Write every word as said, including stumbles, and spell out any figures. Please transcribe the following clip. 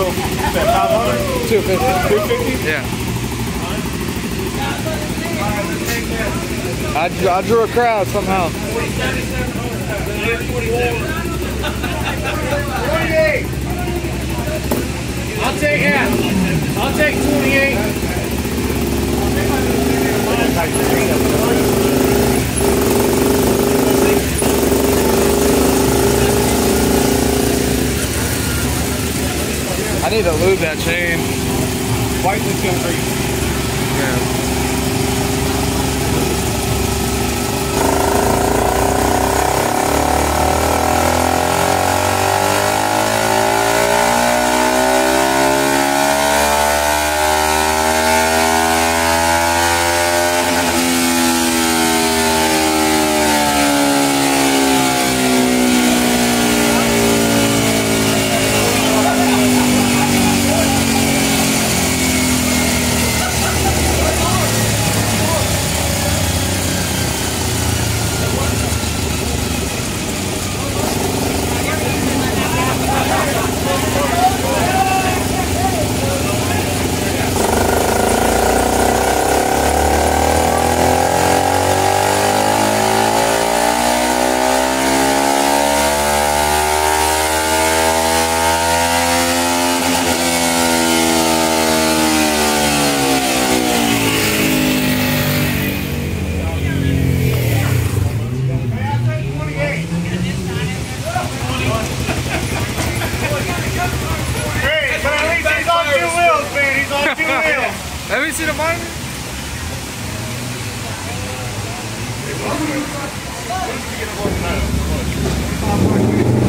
little five hundred? two fifty. two fifty? Yeah. I, I drew a crowd somehow. twenty-eight. I'll take half. I'll take twenty-eight. I need to lube that chain. White and concrete. Yeah. Have you seen a monitor?